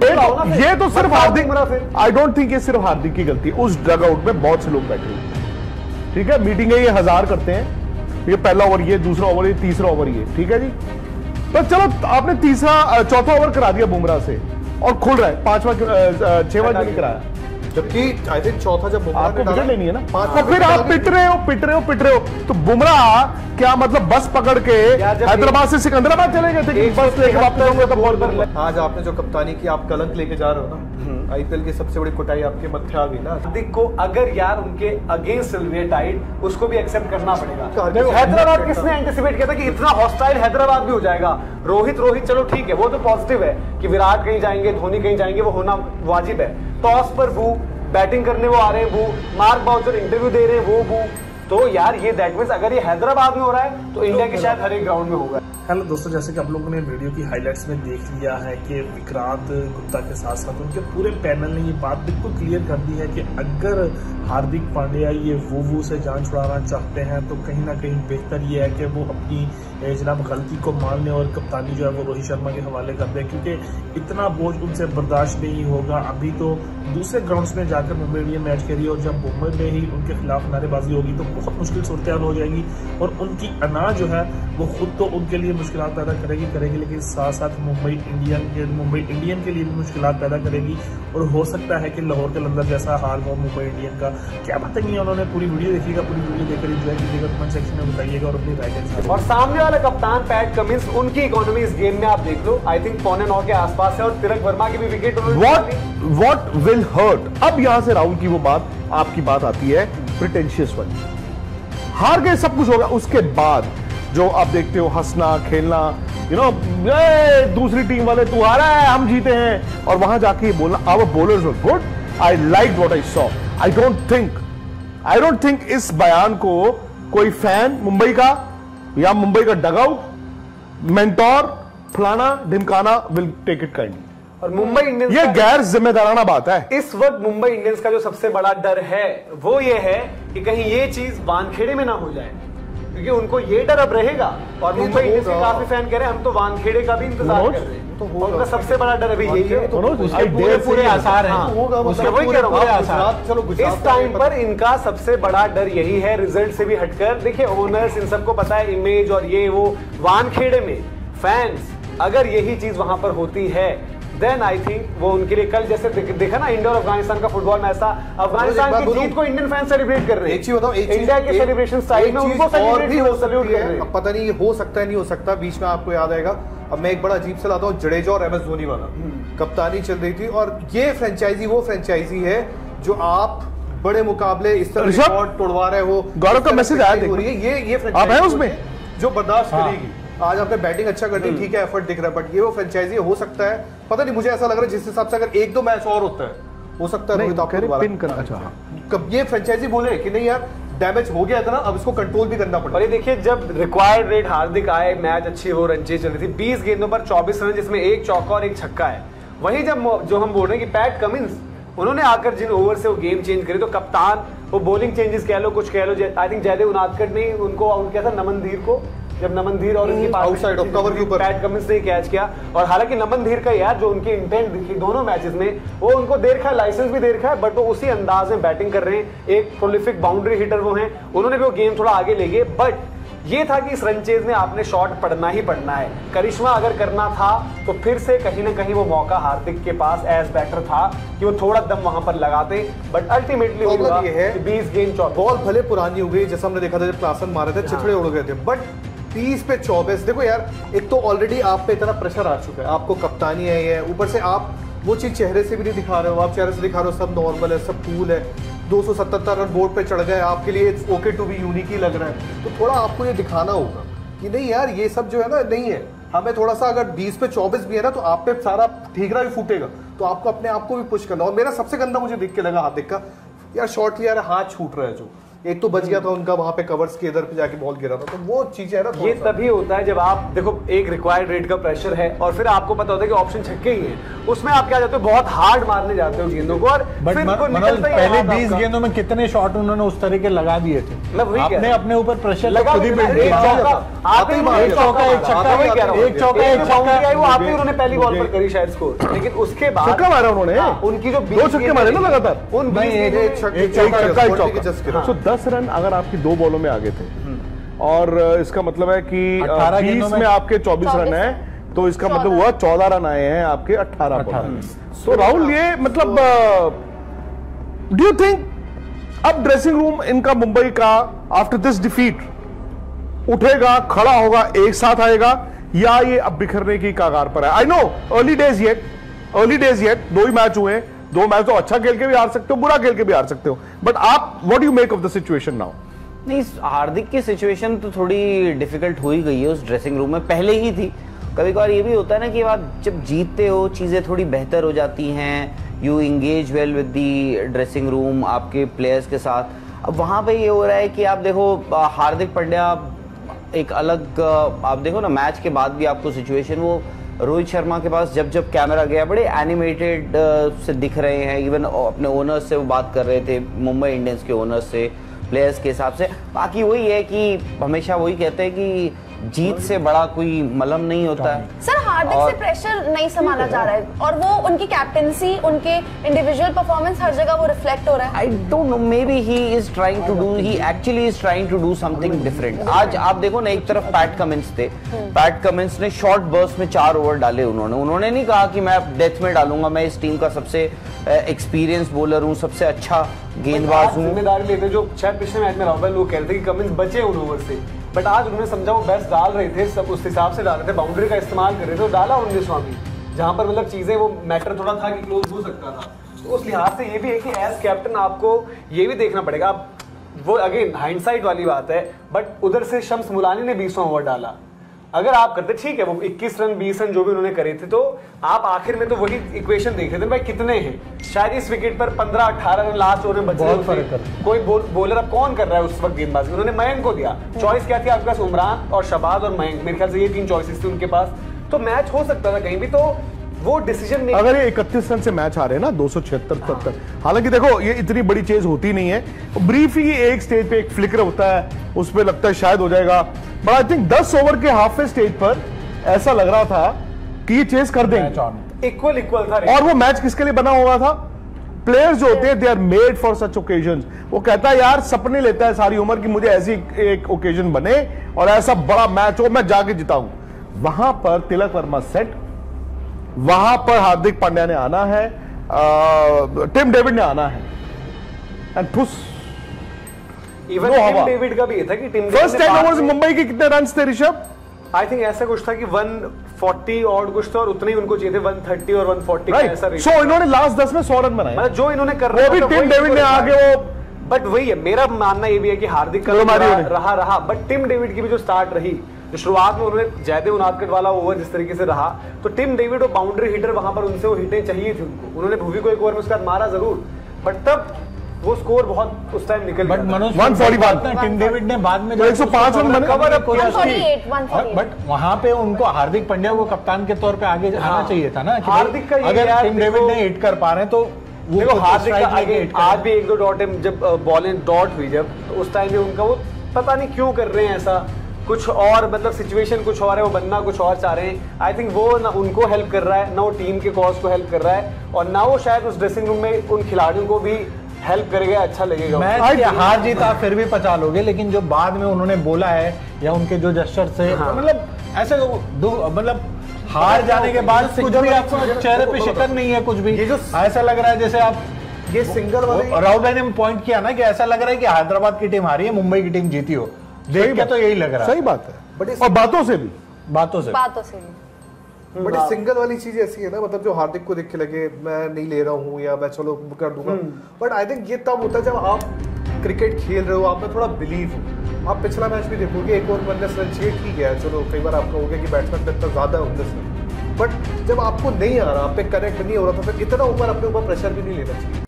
ये तो सिर्फ हार्दिक, आई डोंट थिंक ये सिर्फ हार्दिक की गलती। उस डग आउट में बहुत से लोग बैठे हुए, ठीक है, मीटिंग है, ये 1000 करते हैं, ये पहला ओवर ये, दूसरा ओवर ये, तीसरा ओवर ये, ठीक है जी। तो चलो आपने चौथा ओवर करा दिया बुमराह से और खुल रहा है, 5वां 6वां क्यों नहीं कराया? जबकि आई थिंक चौथा जब आपको विकेट लेनी है ना, तो फिर आप पिट रहे हो। तो बुमराह क्या मतलब बस पकड़ के हैदराबाद से सिकंदराबाद चले गए थे कि बस लेके वापस आऊंगा तो बॉल कर ले? आज आपने जो कप्तानी की, आप कलंक लेके जा रहे हो ना, आईपीएल की सबसे बड़ी कुटाई आपके मत्थे आ गई ना। हार्दिक को अगर यार उनके अगेंस्ट सिल्विया टाइड, उसको भी एक्सेप्ट करना पड़ेगा। हैदराबाद किसने एंटिसिपेट किया था कि इतना हॉस्टाइल हैदराबाद भी हो जाएगा? रोहित चलो ठीक है, वो तो पॉजिटिव है कि विराट कहीं जाएंगे, धोनी कहीं जाएंगे, वो होना वाजिब है। टॉस पर वो बैटिंग करने वो आ रहे हैं, वो मार्क बाउचर इंटरव्यू दे रहे हैं, वो तो यार ये दैट मींस अगर ये हैदराबाद में हो रहा है तो इंडिया के शायद हर एक ग्राउंड में होगा। हेलो दोस्तों, जैसे कि आप लोगों ने वीडियो की हाइलाइट्स में देख लिया है कि विक्रांत गुप्ता के साथ साथ उनके पूरे पैनल ने ये बात बिल्कुल क्लियर कर दी है कि अगर हार्दिक पांड्या ये वो से जान छुड़ाना चाहते हैं तो कहीं ना कहीं बेहतर ये है कि वो अपनी जनाब गलती को मान लें और कप्तानी जो है वो रोहित शर्मा के हवाले कर दें, क्योंकि इतना बोझ उनसे बर्दाश्त नहीं होगा। अभी तो दूसरे ग्राउंड्स में जाकर मुंबई इंडियन मैच खेली और जब मुंबई में ही उनके खिलाफ नारेबाजी होगी तो बहुत मुश्किल सूरत हो जाएगी और उनकी अना जो है वो खुद तो उनके लिए मुश्किल पैदा करेगी, लेकिन साथ साथ मुंबई इंडियन के लिए भी मुश्किल पैदा करेगी और हो सकता है कि लाहौर के लंदर जैसा हाल हो मुंबई इंडियन का। क्या पता नहीं है, उन्होंने पूरी वीडियो देखिएगा, पूरी वीडियो देखकर एंजॉय कीजिएगा, कमेंट सेक्शन में बताइएगा और अपनी राय दें। और सामने वाला कप्तान पैट कमिंस, उनकी इकोनॉमी इस गेम में आप देख लो, आई थिंक 9.25 के आसपास है और तिलक वर्मा की भी विकेट व्हाट विल हर्ट। अब यहां से राहुल की वो बात, आपकी बात आती है प्रिटेंशियस वाली, हार गए सब कुछ होगा, उसके बाद जो आप देखते हो हंसना खेलना, दूसरी टीम वाले तू हारा है हम जीते हैं, और वहां जाके बोलना our bowlers were good, I like what I saw. I don't think इस बयान को कोई फैन मुंबई का या मुंबई का डगआउट मेंटोर फलाना ढिमकाना विल टेक इट काइंडली। और मुंबई इंडियंस, ये गैर जिम्मेदाराना बात है। इस वक्त मुंबई इंडियंस का जो सबसे बड़ा डर है वो ये है कि कहीं ये चीज वानखेड़े में ना हो जाए, क्योंकि उनको ये डर अब रहेगा। और मुंबई इंडियंस के काफी फैन कह रहे हैं हम तो वानखेड़े का भी इंतजार कर रहे हैं, तो उनका सबसे बड़ा डर अभी यही है। पूरे आसार है इस टाइम पर, इनका सबसे बड़ा डर यही है रिजल्ट से भी हटकर। देखिए ओनर्स इन सबको पता है इमेज और ये वो, वानखेड़े में फैंस अगर यही चीज वहां पर होती है देन आई थिंक वो उनके लिए, कल जैसे देखा ना इंडिया और अफगानिस्तान का फुटबॉल मैच था, अफगानिस्तान की जीत को इंडियन फैन सेलिब्रेट कर रहे हैं। एक चीज बताओ, इंडिया के सेलिब्रेशन स्टाइल में उनको सेलिब्रेट कर रहे हैं। पता नहीं ये हो सकता है नहीं हो सकता, बीच में आपको याद आएगा, अब मैं एक बड़ा अजीब से लाता हूँ, जडेजा और एमएस धोनी वाला कप्तानी चल रही थी, और ये फ्रेंचाइजी वो फ्रेंचाइजी है जो आप बड़े मुकाबले इस तरह रिकॉर्ड तोड़वा रहे हो। गौरव का मैसेज आया, ये फ्रेंचाइजी उसमें जो बर्दाश्त करेगी। आज आपने बैटिंग अच्छा कर दी, ठीक है, एफर्ट दिख रहा है, बट ये वो फ्रेंचाइजी हो सकता है, पता नहीं, मुझे ऐसा लग रहा है जिस हिसाब से अगर 1-2 मैच और होता है हो सकता है कब ये फ्रेंचाइजी बोले कि नहीं यार डैमेज हो गया था ना, अब इसको कंट्रोल भी करना पड़ेगा। और ये देखिए जब रिक्वायर्ड रेट हार्दिक आए, मैच अच्छी हो, रन चेज चल रही थी, 20 गेंदों पर 24 रन, जिसमें 1 चौका और 1 छक्का है। वहीं जब जो हम बोल रहे हैं कि पैट कमिंस उन्होंने आकर जिन ओवर से वो गेम चेंज करी, तो कप्तान वो बॉलिंग चेंजेस कह लो, कुछ कह लो, आई थिंक जयदेव उनादकट ने उनको आउट किया था, नमन धीर को, जब नमन धीर और उनकी आउटसाइड ऑफ कवर के ऊपर पैट कमिंस ने कैच किया। और हालांकि नमन धीर का यार जो उनकी इंटेंट दिखी दोनों मैचेस में, वो उनको दे रखा है, लाइसेंस भी दे रखा है, बट वो उसी अंदाज में बैटिंग कर रहे हैं, एक प्रोलिफिक बाउंड्री हिटर वो हैं, उन्होंने भी वो गेम थोड़ा आगे ले गए। बट ये था कि इस रनचेज में आपने शॉट पढ़ना ही पढ़ना है, करिश्मा अगर करना था तो फिर से कहीं ना कहीं वो मौका हार्दिक के पास एज बैटर था कि वो थोड़ा दम वहां पर लगाते, बट अल्टीमेटली हुआ कि 20 गेंद 24 बॉल भले पुरानी हो गई, जैसा हमने देखा था जब क्लासन मारे थे, चिथड़े उड़ गए थे, बट 30 पे 24। देखो यार, एक तो ऑलरेडी आप पे इतना प्रेशर आ चुका है, आपको कप्तानी है, ऊपर से आप वो चीज चेहरे से भी नहीं दिखा रहे हो, आप चेहरे से दिखा रहे हो सब नॉर्मल है, सब कूल है, 277 रन बोर्ड पे चढ़ गए, आपके लिए it's okay to be unique ही लग रहा है, तो थोड़ा आपको ये दिखाना होगा कि नहीं यार ये सब जो है ना नहीं है, हमें थोड़ा सा अगर 20 पे 24 भी है ना तो आप पे सारा ठीकरा भी फूटेगा, तो आपको अपने आप को भी पुश करना। और मेरा सबसे गंदा मुझे देख के लगा हार्दिक का, यार शॉर्ट लिया हाथ छूट रहा है, जो एक तो बच गया था उनका वहां पे कवर्स के इधर पे जाके बॉल गिरा था, तो वो चीजें है ना ये तभी होता है जब आप देखो एक रिक्वायर्ड रेट का प्रेशर है और फिर आपको पता होता है कि ऑप्शन छक्के ही है, उसमें आप क्या जाते हो बहुत हार्ड मारने जाते हो गेंदों को और फिर वो निकलता ही पहले है 20 गेंदों में कितने शॉट उन्होंने उस तरीके लगा दिए थे, मैं वही कह रहा आपने हूं। अपने ऊपर प्रेशर लगा खुद ही भी बिल्ड एक किया। चौका आते ही एक चौका एक छक्का एक चौका एक बाउंड्री आई वो छक्का आते ही उन्होंने पहली बॉल पर करी शायद स्कोर, लेकिन उसके बाद छक्का मारा उन्होंने, उनकी जो 2 छक्के मारे ना लगातार, उन नहीं, एक एक छक्का एक चौका। हाँ। सो 10 रन अगर आपकी 2 बॉलों में आगे थे और इसका मतलब है कि 18 गेंदों 20 में में आपके 24 रन है, तो इसका मतलब हुआ 14 रन आए हैं आपके 18 बॉल में। तो राहुल ये मतलब डू यू थिंक अब ड्रेसिंग रूम इनका मुंबई का आफ्टर दिस डिफीट उठेगा, खड़ा होगा, एक साथ आएगा, या ये अब बिखरने की कगार पर है? I know early days yet 2 ही मैच हुए, 2 मैच तो अच्छा खेल के भी हार सकते हो, बुरा खेल के भी हार सकते हो, बट आप what do you make of the situation now? नहीं, हार्दिक की सिचुएशन तो थोड़ी डिफिकल्ट हो ही गई है उस ड्रेसिंग रूम में, पहले ही थी। कभी कभार ये भी होता है ना कि आप जब जीतते हो चीज़ें थोड़ी बेहतर हो जाती हैं, you engage well with the dressing room, आपके प्लेयर्स के साथ। अब वहाँ पे ये हो रहा है कि आप देखो हार्दिक पांड्या एक अलग, आप देखो ना मैच के बाद भी आपको सिचुएशन, वो रोहित शर्मा के पास जब जब कैमरा गया बड़े एनिमेटेड से दिख रहे हैं, इवन अपने ओनर्स से वो बात कर रहे थे, मुंबई इंडियंस के ओनर्स से, प्लेयर्स के हिसाब से। बाकी वही है कि हमेशा वही कहते हैं कि जीत से बड़ा कोई मलहम नहीं होता है। सर हार्दिक से प्रेशर नहीं संभाला जा रहा है और वो उनकी कैप्टेंसी, उनके इंडिविजुअल परफॉर्मेंस हर जगह वो रिफ्लेक्ट हो रहा है। I don't know, maybe he is trying to do, he actually is trying to do something different. आज आप देखो ना, एक तरफ पैट कमिंस थे, पैट कमिंस ने शॉर्ट बर्स्ट में 4 ओवर डाले। उन्होंने नहीं कहा कि मैं डेथ में डालूंगा, मैं इस टीम का सबसे एक्सपीरियंस बॉलर हूँ, सबसे अच्छा गेंदबाज हूँ। जिम्मेदारी लेते जो शायद पिछले मैच में राहुल भाई लोग कह रहे थे कि कमिंस बचे उन ओवर से, बट आज उन्होंने समझा वो बेस्ट डाल रहे थे, सब उस हिसाब से डाल रहे थे, बाउंड्री का इस्तेमाल कर रहे थे, तो डाला उन्होंने स्वामी जहां पर मतलब चीजें वो मैटर थोड़ा था कि क्लोज हो सकता था। तो उस लिहाज से ये भी है कि एज कैप्टन आपको ये भी देखना पड़ेगा। अब वो अगेन हाइंडसाइट वाली बात है, बट उधर से शम्स मुलानी ने 20वां ओवर डाला, अगर आप करते ठीक है, वो 21 रन 20 रन जो भी उन्होंने करे थे, तो आप आखिर में तो वही इक्वेशन देख रहे थे भाई कितने हैं, शायद इस विकेट पर 15-18 रन लास्ट ओवर में बचे, कोई बॉलर अब कौन कर रहा है उस वक्त गेंदबाजी, उन्होंने मयंक को दिया। चॉइस क्या थी आपके पास? उमरान और शहबाज और मयंक, मेरे ख्याल से ये 3 चॉइसेस थी उनके पास, तो मैच हो सकता था कहीं भी। तो वो डिसीजन नहीं, अगर ये 31 रन से मैच आ रहे हैं ना 276-70, हालांकि देखो ये इतनी बड़ी चेज होती नहीं है, ब्रीफ ही एक स्टेज पे एक फ्लिकर होता है, उस पे लगता है शायद हो जाएगा, बट आई थिंक 10 ओवर के हाफ स्टेज पर ऐसा लग रहा था कि ये चेज कर देंगे। इक्वल था। और वो मैच किसके लिए बना हुआ था? प्लेयर्स जो होते हैं they are made for such occasion. वो कहता है यार, सपने लेता है सारी उम्र कि मुझे ऐसी एक ओकेजन बने और ऐसा बड़ा मैच हो, मैं जाके जिताऊं। वहां पर तिलक वर्मा सेट, वहां पर हार्दिक पांड्या ने आना है, टिम डेविड ने आना है, एंड ठुस। इवन टिम डेविड का भी ये था कि टिम फर्स्ट 10 ओवर्स मुंबई के कितने रन थे ऋषभ? आई थिंक ऐसा कुछ था कि 140 और कुछ था, और उतने ही उनको चाहिए थे 130 और 140 का ऐसा राइट। सो इन्होंने लास्ट 10 में 100 रन बनाए, मतलब जो इन्होंने कर वो भी टिम डेविड ने आगे वो, बट वही है, मेरा मानना ये भी है कि हार्दिक का रहा, बट टिम डेविड की भी जो स्टार्ट रही, जो शुरुआत में उन्होंने जयदेव उनादकट वाला ओवर जिस तरीके से रहा, तो टिम डेविड और बाउंड्री हिटर वहां पर उनसे वो हिटें चाहिए थी उनको। उन्होंने भुवी को एक ओवर में उसके बाद मारा जरूर, बट तब वो स्कोर बहुत उस टाइम निकल बट मनोज 140 बात ना, टिम डेविड ने बाद में 105 रन बने, कवर अप किया, 148 बट वहां पे उनको हार्दिक पांड्या को कप्तान के तौर पे आगे आना चाहिए था ना, कि हार्दिक का अगर टिम डेविड ने हिट कर पा रहे हैं तो देखो हार्दिक का आज भी 1-2 डॉट जब बॉलें डॉट हुई, जब तो उस टाइम में उनका वो पता नहीं क्यों कर रहे हैं ऐसा, कुछ और मतलब सिचुएशन कुछ और है, वो बनना कुछ और चाह रहे हैं। आई थिंक वो ना उनको हेल्प कर रहा है, ना वो टीम के कॉज को हेल्प कर रहा है, और ना वो शायद उस ड्रेसिंग रूम में उन खिलाड़ियों को भी हेल्प करेगा, अच्छा लगेगा। मैच की हार जीत आप फिर भी पचा लोगे, लेकिन जो बाद में उन्होंने बोला है या उनके जो जेस्चर से, मतलब ऐसे मतलब हार जाने के बाद कुछ भी आपको चेहरे पे शिकन नहीं है, कुछ भी ये जो ऐसा लग रहा है जैसे आप ये सिंगल वाले राहुल भाई ने पॉइंट किया ना कि ऐसा लग रहा है कि हैदराबाद की टीम हारी है, मुंबई की टीम जीती हो, देख के तो यही लग रहा है। सही बात है, और बातों से भी बातों से बट ये सिंगल वाली चीज ऐसी है ना, मतलब जो हार्दिक को देख के लगे मैं नहीं ले रहा हूँ या मैं चलो कर दूंगा, बट आई थिंक ये तब होता है जब आप क्रिकेट खेल रहे हो, आप में थोड़ा बिलीव हो। आप पिछला मैच भी देखोगे, एक ओवर 19 रन चाहिए, ठीक है चलो, कई बार आपका हो गया कि बैट्समैन पे इतना ज्यादा 19 रन, बट जब आपको नहीं आ रहा, आप पे कनेक्ट नहीं हो रहा, तो फिर इतना ऊपर अपने ऊपर प्रेशर भी नहीं लेना चाहिए।